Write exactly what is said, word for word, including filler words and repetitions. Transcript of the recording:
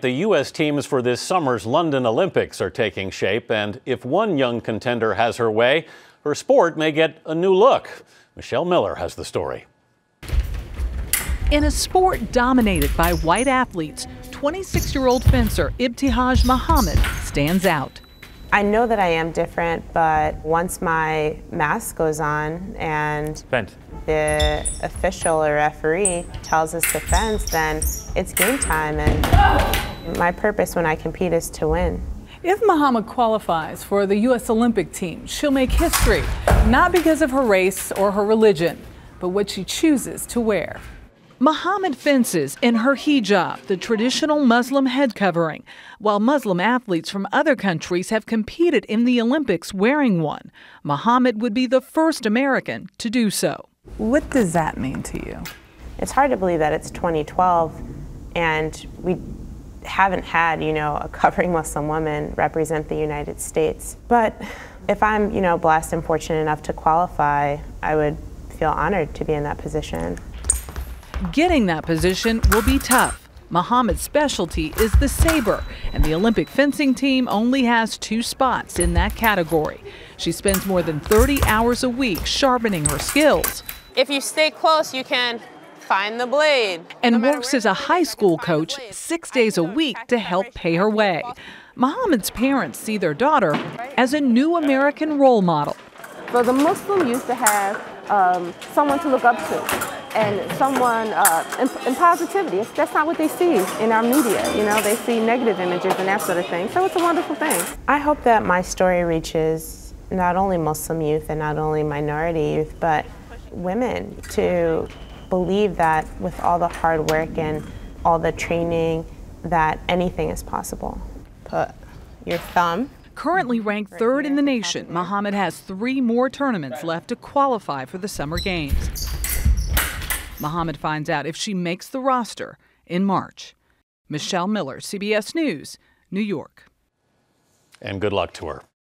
The U S teams for this summer's London Olympics are taking shape, and if one young contender has her way, her sport may get a new look. Michelle Miller has the story. In a sport dominated by white athletes, twenty-six-year-old fencer Ibtihaj Muhammad stands out. I know that I am different, but once my mask goes on and Bent. the official or referee tells us to fence, then it's game time, and my purpose when I compete is to win. If Muhammad qualifies for the U S Olympic team, she'll make history, not because of her race or her religion, but what she chooses to wear. Muhammad fences in her hijab, the traditional Muslim head covering, while Muslim athletes from other countries have competed in the Olympics wearing one. Muhammad would be the first American to do so. What does that mean to you? It's hard to believe that it's twenty twelve and we haven't had, you know, a covering Muslim woman represent the United States. But if I'm, you know, blessed and fortunate enough to qualify, I would feel honored to be in that position. Getting that position will be tough. Muhammad's specialty is the saber, and the Olympic fencing team only has two spots in that category. She spends more than thirty hours a week sharpening her skills. If you stay close, you can find the blade. And no works as a high school coach six days a week to help pay her way. Muhammad's parents see their daughter as a new American role model. So the Muslim used to have um, someone to look up to and someone uh, in, in positivity. It's, that's not what they see in our media. You know, they see negative images and that sort of thing. So it's a wonderful thing. I hope that my story reaches not only Muslim youth and not only minority youth, but women to believe that with all the hard work and all the training that anything is possible. Put your thumb. Currently ranked third in the nation, Muhammad has three more tournaments left to qualify for the Summer Games. Muhammad finds out if she makes the roster in March. Michelle Miller, C B S News, New York. And good luck to her.